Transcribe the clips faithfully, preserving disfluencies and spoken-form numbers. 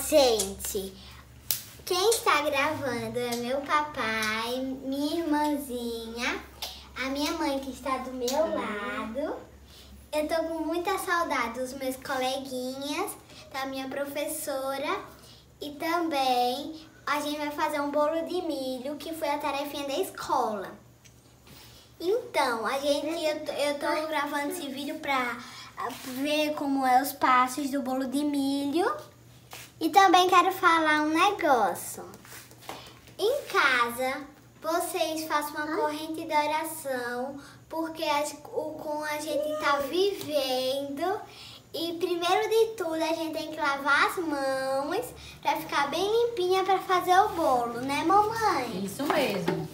gente, quem está gravando é meu papai, minha irmãzinha, a minha mãe que está do meu lado. Eu tô com muita saudade dos meus coleguinhas, da minha professora e também a gente vai fazer um bolo de milho, que foi a tarefinha da escola. Então, a gente, eu, eu tô gravando esse vídeo pra ver como é os passos do bolo de milho. E também quero falar um negócio. Em casa, vocês façam uma corrente de oração, porque as, o como a gente tá vivendo. E primeiro de tudo, a gente tem que lavar as mãos pra ficar bem limpinha pra fazer o bolo, né, mamãe? Isso mesmo.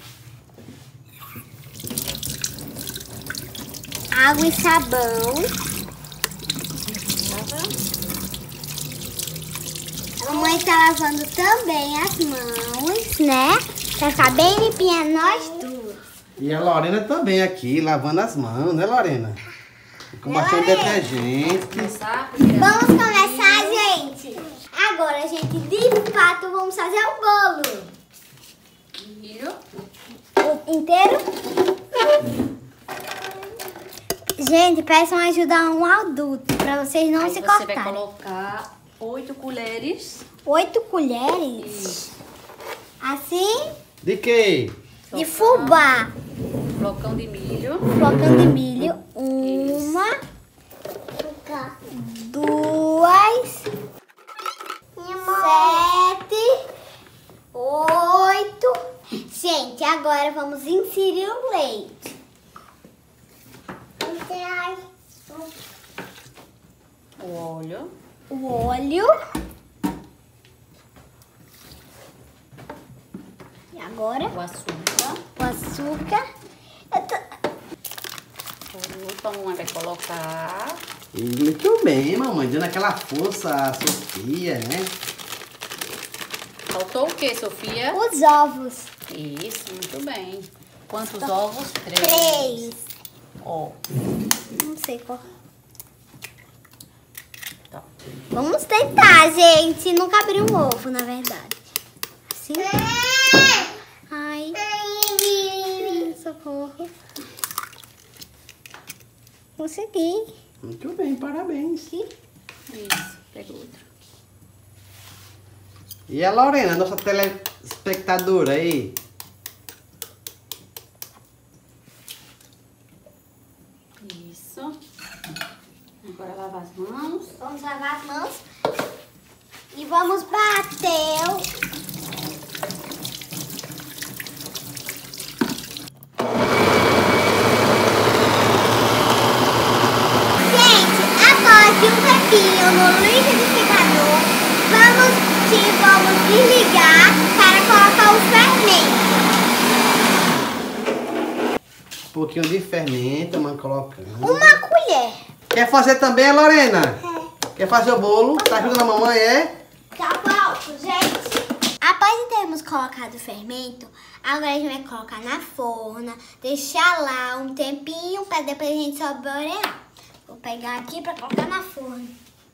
Água e sabão. A mamãe tá lavando também as mãos, né? Pra ficar bem limpinha nós duas. E a Lorena também aqui, lavando as mãos, né, Lorena? Com bastante detergente. Vamos começar, gente. Agora, gente, de fato, vamos fazer o bolo. Milho. O inteiro? Gente, peçam ajuda a um adulto, pra vocês não Aí se você cortarem. vai colocar oito colheres. Oito colheres? Isso. Assim? De quê? De fubá. Flocão de milho. Flocão de milho. Uma. Duas. Sete. Oito. Gente, agora vamos inserir o leite. O óleo. O óleo. E agora? O açúcar. O açúcar. Eu tô... Por último, a mamãe vai colocar. E muito bem, mamãe, dando aquela força a Sofia, né? Faltou o que, Sofia? Os ovos. Isso, muito bem. Quantos ovos? Três. Três. Ó. Não sei qual. Tá. Vamos tentar, gente. Nunca abri um ovo, na verdade. Assim. Ai. Socorro. Consegui. Muito bem, parabéns. Isso, pega outro. E a Lorena, nossa telespectadora aí? Isso. Agora lavar as mãos. Vamos lavar as mãos. E vamos bater o... de um tempinho no liquidificador, vamos, vamos desligar para colocar o fermento. Um pouquinho de fermento, mãe, colocando. Uma colher. Quer fazer também, Lorena? É. Quer fazer o bolo? Tá ajudando a mamãe, é? Tá pronto, gente. Após termos colocado o fermento, agora a gente vai colocar na forna, deixar lá um tempinho para depois a gente saborear. Vou pegar aqui para colocar na forma.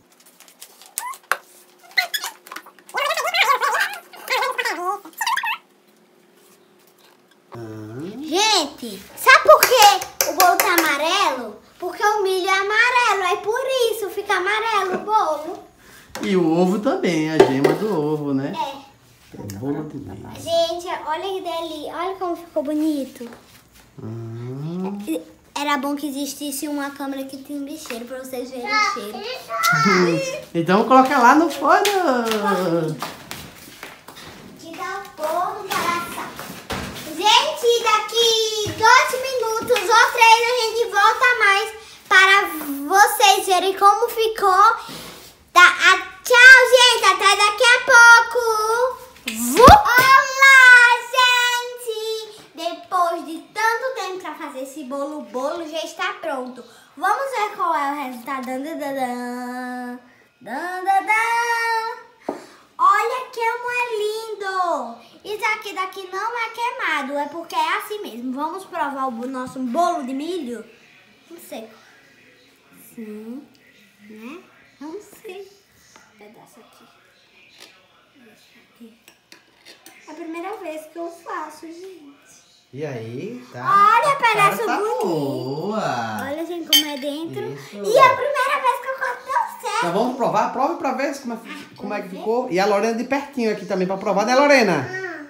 Hum. Gente, sabe por que o bolo tá amarelo? Porque o milho é amarelo, aí por isso fica amarelo o bolo. E o ovo também, a gema do ovo, né? É. É bolo de milho. Gente, olha que dali, olha como ficou bonito. Hum. Era bom que existisse uma câmera que tem um bicheiro pra vocês verem o cheiro. Então coloca lá no forno. Que dá o forno para assar. Gente, daqui dois minutos ou três a gente volta mais para vocês verem como ficou. Tá, a, tchau, gente. Até daqui a pouco. Vu! Olá, gente! Depois de tanto tempo para fazer esse bolo, o bolo já está pronto. Vamos ver qual é o resultado. Dan, dan, dan, dan, dan, dan. Olha como é lindo! Isso aqui daqui não é queimado, é porque é assim mesmo. Vamos provar o nosso bolo de milho? Não sei. Sim, né? Não sei. Um pedaço aqui. É a primeira vez que eu faço, gente. E aí, tá? Olha, A cara parece tá bonito. boa. Olha, gente, como é dentro. Isso. E é a primeira vez que eu faço tão certo. Então vamos provar? Prove pra ver como é, como é que ficou. E a Lorena de pertinho aqui também pra provar, né, Lorena?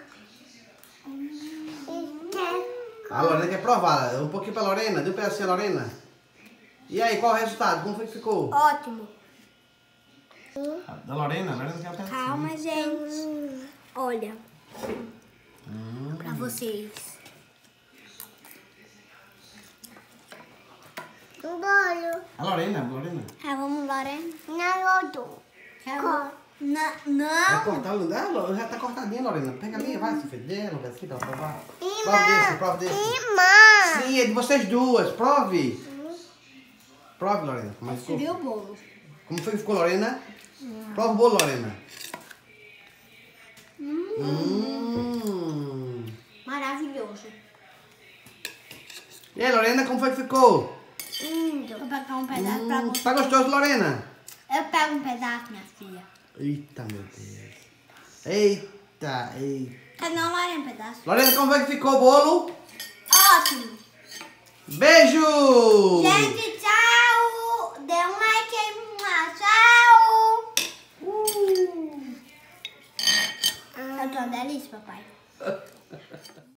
A Lorena quer provar. Um pouquinho pra Lorena. Dê um pedacinho a Lorena. E aí, qual o resultado? Como foi que ficou? Ótimo. Da Lorena? A Lorena quer um pedacinho. Calma, gente. Olha. Hum. Pra vocês. Um bolo. A Lorena, a Lorena. Ah, vamos, Lorena. Não, Lodo. Não, não. Vai cortar, ah, já tá cortadinha, Lorena. Pega ali, vai, se feder, um pedacinho pra provar. Irmã. Prove desse, prove desse. Irmã. Sim, é de vocês duas. Prove. Prove, Lorena. Como é que ficou? Seria o bolo. Como foi que ficou, Lorena? Prova o bolo, Lorena. Hum. Hum. Maravilhoso. E aí, Lorena, como foi que ficou? Lindo. Vou pegar um pedaço pra Hum, você. tá gostoso, Lorena? Eu pego um pedaço, minha filha. Eita, meu Deus. Eita, eita. Cadê a Lorena, um pedaço? Lorena, como foi que ficou o bolo? Ótimo. Beijo! Gente, tchau. Dê um like aí. Tchau. Uh. Eu tô uma delícia, papai.